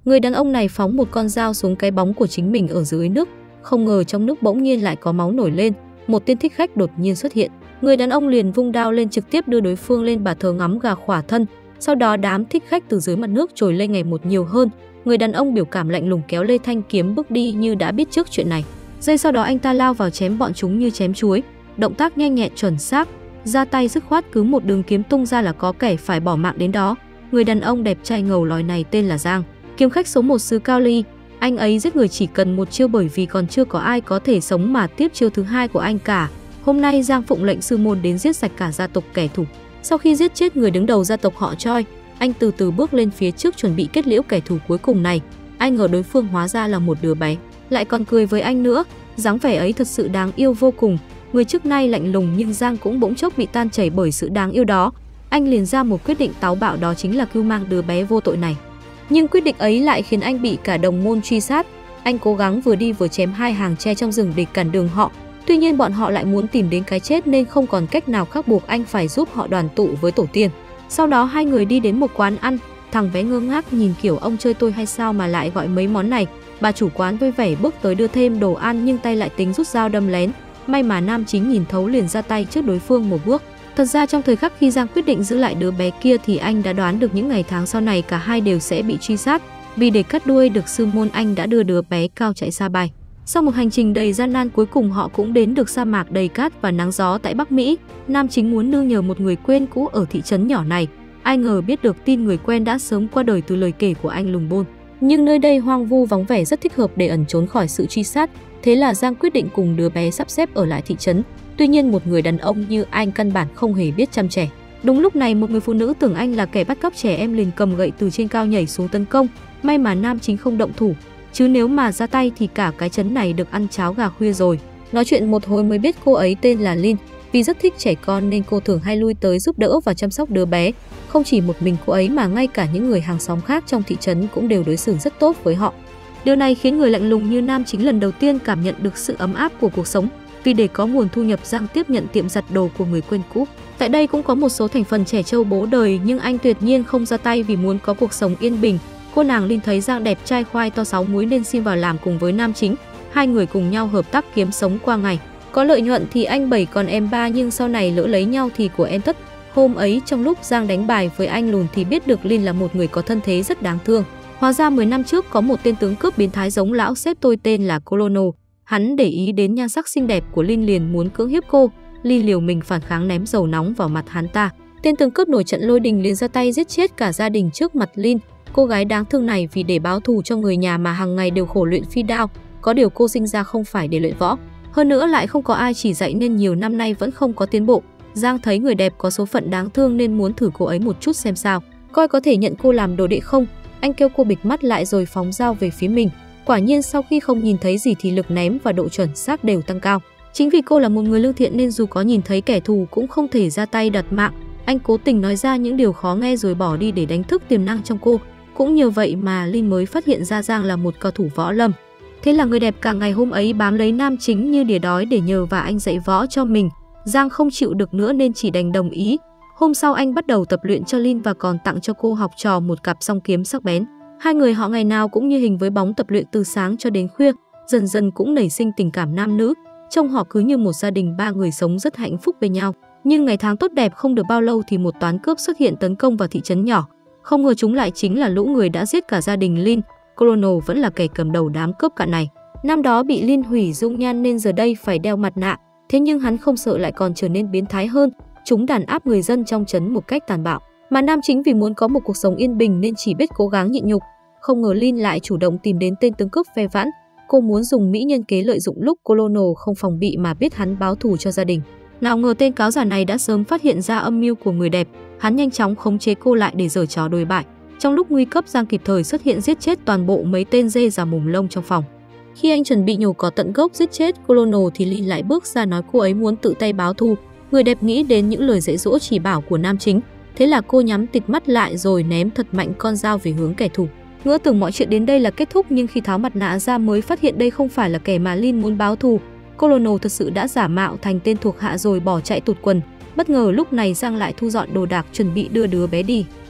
Người đàn ông này phóng một con dao xuống cái bóng của chính mình ở dưới nước. Không ngờ trong nước bỗng nhiên lại có máu nổi lên, một tên thích khách đột nhiên xuất hiện. Người đàn ông liền vung đao lên trực tiếp đưa đối phương lên bàn thờ ngắm gà khỏa thân. Sau đó đám thích khách từ dưới mặt nước trồi lên ngày một nhiều hơn. Người đàn ông biểu cảm lạnh lùng kéo lê thanh kiếm bước đi như đã biết trước chuyện này. Giây sau đó anh ta lao vào chém bọn chúng như chém chuối, động tác nhanh nhẹn chuẩn xác, ra tay dứt khoát, cứ một đường kiếm tung ra là có kẻ phải bỏ mạng đến đó. Người đàn ông đẹp trai ngầu lòi này tên là Giang, kiếm khách số 1 xứ Cao Ly. Anh ấy giết người chỉ cần một chiêu bởi vì còn chưa có ai có thể sống mà tiếp chiêu thứ hai của anh cả. Hôm nay Giang phụng lệnh sư môn đến giết sạch cả gia tộc kẻ thù. Sau khi giết chết người đứng đầu gia tộc họ Choi, anh từ từ bước lên phía trước chuẩn bị kết liễu kẻ thù cuối cùng này. Ai ngờ đối phương hóa ra là một đứa bé, lại còn cười với anh nữa. Dáng vẻ ấy thật sự đáng yêu vô cùng. Người trước nay lạnh lùng nhưng Giang cũng bỗng chốc bị tan chảy bởi sự đáng yêu đó. Anh liền ra một quyết định táo bạo, đó chính là cứu mang đứa bé vô tội này. Nhưng quyết định ấy lại khiến anh bị cả đồng môn truy sát. Anh cố gắng vừa đi vừa chém hai hàng tre trong rừng để cản đường họ. Tuy nhiên bọn họ lại muốn tìm đến cái chết nên không còn cách nào khác, buộc anh phải giúp họ đoàn tụ với tổ tiên. Sau đó hai người đi đến một quán ăn. Thằng bé ngơ ngác nhìn kiểu ông chơi tôi hay sao mà lại gọi mấy món này. Bà chủ quán vui vẻ bước tới đưa thêm đồ ăn nhưng tay lại tính rút dao đâm lén. May mà nam chính nhìn thấu liền ra tay trước đối phương một bước. Thật ra trong thời khắc khi Giang quyết định giữ lại đứa bé kia thì anh đã đoán được những ngày tháng sau này cả hai đều sẽ bị truy sát. Vì để cắt đuôi được sư môn, anh đã đưa đứa bé cao chạy xa bay. Sau một hành trình đầy gian nan, cuối cùng họ cũng đến được sa mạc đầy cát và nắng gió tại Bắc Mỹ. Nam chính muốn nương nhờ một người quen cũ ở thị trấn nhỏ này. Ai ngờ biết được tin người quen đã sớm qua đời từ lời kể của anh Lùng Bôn. Nhưng nơi đây hoang vu vắng vẻ, rất thích hợp để ẩn trốn khỏi sự truy sát. Thế là Giang quyết định cùng đứa bé sắp xếp ở lại thị trấn. Tuy nhiên một người đàn ông như anh căn bản không hề biết chăm trẻ. Đúng lúc này một người phụ nữ tưởng anh là kẻ bắt cóc trẻ em liền cầm gậy từ trên cao nhảy xuống tấn công. May mà nam chính không động thủ, chứ nếu mà ra tay thì cả cái trấn này được ăn cháo gà khuya rồi. Nói chuyện một hồi mới biết cô ấy tên là Lin. Vì rất thích trẻ con nên cô thường hay lui tới giúp đỡ và chăm sóc đứa bé. Không chỉ một mình cô ấy mà ngay cả những người hàng xóm khác trong thị trấn cũng đều đối xử rất tốt với họ. Điều này khiến người lạnh lùng như nam chính lần đầu tiên cảm nhận được sự ấm áp của cuộc sống. Vì để có nguồn thu nhập, Giang tiếp nhận tiệm giặt đồ của người quen cũ. Tại đây cũng có một số thành phần trẻ trâu bố đời, nhưng anh tuyệt nhiên không ra tay vì muốn có cuộc sống yên bình. Cô nàng Linh thấy Giang đẹp trai khoai to 6 múi nên xin vào làm cùng với nam chính. Hai người cùng nhau hợp tác kiếm sống qua ngày. Có lợi nhuận thì anh 7 còn em 3, nhưng sau này lỡ lấy nhau thì của em thất. Hôm ấy trong lúc Giang đánh bài với anh Lùn thì biết được Linh là một người có thân thế rất đáng thương. Hóa ra 10 năm trước có một tên tướng cướp biến thái giống lão sếp tôi tên là Colono. Hắn để ý đến nhan sắc xinh đẹp của Linh liền muốn cưỡng hiếp cô. Linh liều mình phản kháng, ném dầu nóng vào mặt hắn ta. Tên tướng cướp nổi trận lôi đình liền ra tay giết chết cả gia đình trước mặt Linh. Cô gái đáng thương này vì để báo thù cho người nhà mà hàng ngày đều khổ luyện phi đao. Có điều cô sinh ra không phải để luyện võ. Hơn nữa lại không có ai chỉ dạy nên nhiều năm nay vẫn không có tiến bộ. Giang thấy người đẹp có số phận đáng thương nên muốn thử cô ấy một chút xem sao, coi có thể nhận cô làm đồ đệ không. Anh kêu cô bịt mắt lại rồi phóng dao về phía mình. Quả nhiên sau khi không nhìn thấy gì thì lực ném và độ chuẩn xác đều tăng cao. Chính vì cô là một người lương thiện nên dù có nhìn thấy kẻ thù cũng không thể ra tay đặt mạng. Anh cố tình nói ra những điều khó nghe rồi bỏ đi để đánh thức tiềm năng trong cô. Cũng nhờ vậy mà Linh mới phát hiện ra Giang là một cao thủ võ lâm. Thế là người đẹp cả ngày hôm ấy bám lấy nam chính như đỉa đói để nhờ và anh dạy võ cho mình. Giang không chịu được nữa nên chỉ đành đồng ý. Hôm sau anh bắt đầu tập luyện cho Linh và còn tặng cho cô học trò một cặp song kiếm sắc bén. Hai người họ ngày nào cũng như hình với bóng tập luyện từ sáng cho đến khuya, dần dần cũng nảy sinh tình cảm nam nữ. Trông họ cứ như một gia đình 3 người sống rất hạnh phúc bên nhau. Nhưng ngày tháng tốt đẹp không được bao lâu thì một toán cướp xuất hiện tấn công vào thị trấn nhỏ. Không ngờ chúng lại chính là lũ người đã giết cả gia đình Linh. Colono vẫn là kẻ cầm đầu đám cướp cạn này. Năm đó bị Linh hủy dung nhan nên giờ đây phải đeo mặt nạ. Thế nhưng hắn không sợ, lại còn trở nên biến thái hơn. Chúng đàn áp người dân trong trấn một cách tàn bạo. Mà nam chính vì muốn có một cuộc sống yên bình nên chỉ biết cố gắng nhịn nhục. Không ngờ Linh lại chủ động tìm đến tên tướng cướp ve vãn. Cô muốn dùng mỹ nhân kế lợi dụng lúc Colono không phòng bị mà biết hắn báo thù cho gia đình. Nào ngờ tên cáo giả này đã sớm phát hiện ra âm mưu của người đẹp. Hắn nhanh chóng khống chế cô lại để giở trò đồi bại. Trong lúc nguy cấp, Giang kịp thời xuất hiện giết chết toàn bộ mấy tên dê già mồm lông trong phòng. Khi anh chuẩn bị nhổ cỏ tận gốc giết chết Colono thì Linh lại bước ra nói cô ấy muốn tự tay báo thù. Người đẹp nghĩ đến những lời dạy dỗ chỉ bảo của nam chính. Thế là cô nhắm tịt mắt lại rồi ném thật mạnh con dao về hướng kẻ thù. Ngỡ tưởng mọi chuyện đến đây là kết thúc, nhưng khi tháo mặt nạ ra mới phát hiện đây không phải là kẻ mà Linh muốn báo thù. Colono thật sự đã giả mạo thành tên thuộc hạ rồi bỏ chạy tụt quần. Bất ngờ lúc này Giang lại thu dọn đồ đạc chuẩn bị đưa đứa bé đi.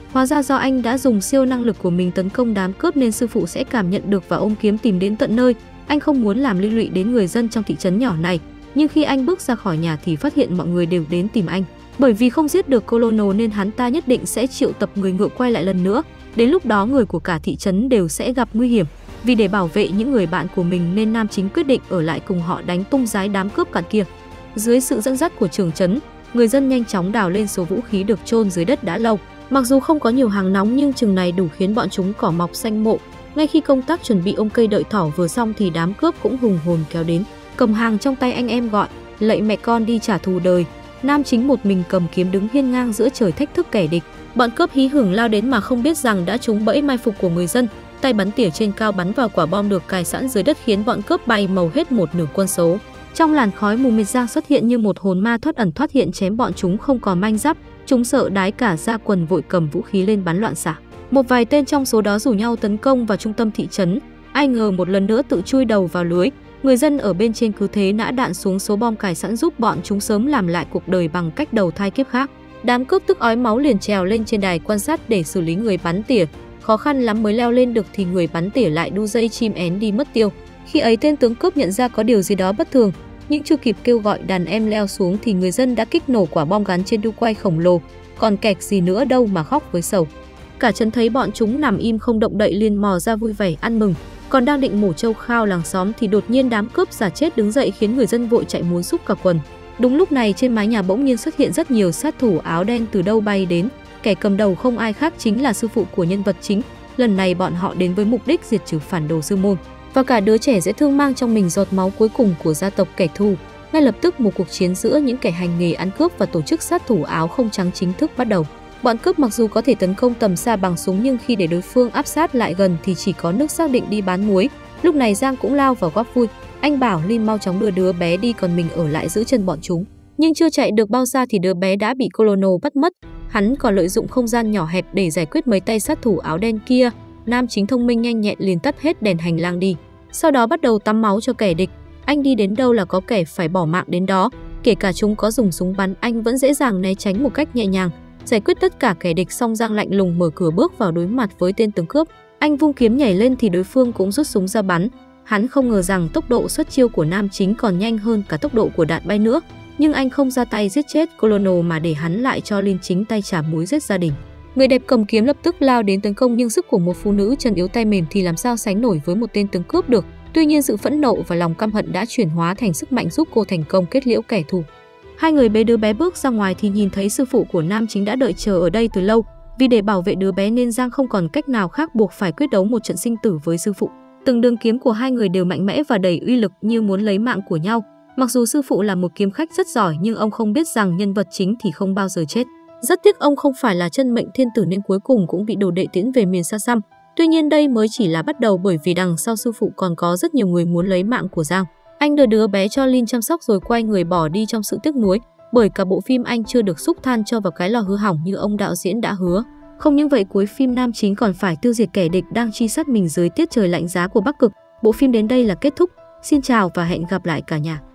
Hóa ra do anh đã dùng siêu năng lực của mình tấn công đám cướp nên sư phụ sẽ cảm nhận được và ôm kiếm tìm đến tận nơi. Anh không muốn làm liên lụy đến người dân trong thị trấn nhỏ này, nhưng khi anh bước ra khỏi nhà thì phát hiện mọi người đều đến tìm anh. Bởi vì không giết được Colonel nên hắn ta nhất định sẽ triệu tập người ngựa quay lại lần nữa. Đến lúc đó người của cả thị trấn đều sẽ gặp nguy hiểm. Vì để bảo vệ những người bạn của mình nên nam chính quyết định ở lại cùng họ đánh tung giái đám cướp cặn kia. Dưới sự dẫn dắt của trưởng trấn, người dân nhanh chóng đào lên số vũ khí được chôn dưới đất đã lâu. Mặc dù không có nhiều hàng nóng nhưng chừng này đủ khiến bọn chúng cỏ mọc xanh mộ. Ngay khi công tác chuẩn bị ôm cây đợi thỏ vừa xong thì đám cướp cũng hùng hồn kéo đến. Cầm hàng trong tay anh em gọi, lạy mẹ con đi trả thù đời. Nam chính một mình cầm kiếm đứng hiên ngang giữa trời thách thức kẻ địch. Bọn cướp hí hửng lao đến mà không biết rằng đã trúng bẫy mai phục của người dân. Tay bắn tỉa trên cao bắn vào quả bom được cài sẵn dưới đất khiến bọn cướp bay màu hết một nửa quân số. Trong làn khói mù mịt Giang xuất hiện như một hồn ma thoát ẩn thoát hiện chém bọn chúng không còn manh giáp. Chúng sợ đái cả ra quần vội cầm vũ khí lên bắn loạn xạ. Một vài tên trong số đó rủ nhau tấn công vào trung tâm thị trấn. Ai ngờ một lần nữa tự chui đầu vào lưới. Người dân ở bên trên cứ thế nã đạn xuống số bom cài sẵn giúp bọn chúng sớm làm lại cuộc đời bằng cách đầu thai kiếp khác. Đám cướp tức ói máu liền trèo lên trên đài quan sát để xử lý người bắn tỉa. Khó khăn lắm mới leo lên được thì người bắn tỉa lại đu dây chim én đi mất tiêu. Khi ấy tên tướng cướp nhận ra có điều gì đó bất thường, nhưng chưa kịp kêu gọi đàn em leo xuống thì người dân đã kích nổ quả bom gắn trên đu quay khổng lồ. Còn kẹt gì nữa đâu mà khóc với sầu. Cả trấn thấy bọn chúng nằm im không động đậy liền mò ra vui vẻ ăn mừng. Còn đang định mổ trâu khao làng xóm thì đột nhiên đám cướp giả chết đứng dậy khiến người dân vội chạy muốn xúc cả quần. Đúng lúc này trên mái nhà bỗng nhiên xuất hiện rất nhiều sát thủ áo đen từ đâu bay đến. Kẻ cầm đầu không ai khác chính là sư phụ của nhân vật chính. Lần này bọn họ đến với mục đích diệt trừ phản đồ sư môn. Và cả đứa trẻ dễ thương mang trong mình giọt máu cuối cùng của gia tộc kẻ thù. Ngay lập tức một cuộc chiến giữa những kẻ hành nghề ăn cướp và tổ chức sát thủ áo không trắng chính thức bắt đầu. Bọn cướp mặc dù có thể tấn công tầm xa bằng súng nhưng khi để đối phương áp sát lại gần thì chỉ có nước xác định đi bán muối. Lúc này Giang cũng lao vào góp vui. Anh bảo Linh mau chóng đưa đứa bé đi còn mình ở lại giữ chân bọn chúng. Nhưng chưa chạy được bao xa thì đứa bé đã bị Colonel bắt mất. Hắn còn lợi dụng không gian nhỏ hẹp để giải quyết mấy tay sát thủ áo đen kia. Nam chính thông minh nhanh nhẹn liền tắt hết đèn hành lang đi. Sau đó bắt đầu tắm máu cho kẻ địch. Anh đi đến đâu là có kẻ phải bỏ mạng đến đó. Kể cả chúng có dùng súng bắn anh vẫn dễ dàng né tránh một cách nhẹ nhàng. Giải quyết tất cả kẻ địch xong Giang lạnh lùng mở cửa bước vào đối mặt với tên tướng cướp. Anh vung kiếm nhảy lên thì đối phương cũng rút súng ra bắn. Hắn không ngờ rằng tốc độ xuất chiêu của nam chính còn nhanh hơn cả tốc độ của đạn bay nữa. Nhưng anh không ra tay giết chết Colonel mà để hắn lại cho Linh chính tay trả múi giết gia đình. Người đẹp cầm kiếm lập tức lao đến tấn công nhưng sức của một phụ nữ chân yếu tay mềm thì làm sao sánh nổi với một tên tướng cướp được. Tuy nhiên sự phẫn nộ và lòng căm hận đã chuyển hóa thành sức mạnh giúp cô thành công kết liễu kẻ thù. Hai người bế đứa bé bước ra ngoài thì nhìn thấy sư phụ của nam chính đã đợi chờ ở đây từ lâu. Vì để bảo vệ đứa bé nên Giang không còn cách nào khác buộc phải quyết đấu một trận sinh tử với sư phụ. Từng đường kiếm của hai người đều mạnh mẽ và đầy uy lực như muốn lấy mạng của nhau. Mặc dù sư phụ là một kiếm khách rất giỏi nhưng ông không biết rằng nhân vật chính thì không bao giờ chết. Rất tiếc ông không phải là chân mệnh thiên tử nên cuối cùng cũng bị đồ đệ tiễn về miền xa xăm. Tuy nhiên đây mới chỉ là bắt đầu bởi vì đằng sau sư phụ còn có rất nhiều người muốn lấy mạng của Giang. Anh đưa đứa bé cho Linh chăm sóc rồi quay người bỏ đi trong sự tiếc nuối. Bởi cả bộ phim anh chưa được xúc than cho vào cái lò hư hỏng như ông đạo diễn đã hứa. Không những vậy cuối phim nam chính còn phải tiêu diệt kẻ địch đang truy sát mình dưới tiết trời lạnh giá của Bắc Cực. Bộ phim đến đây là kết thúc. Xin chào và hẹn gặp lại cả nhà.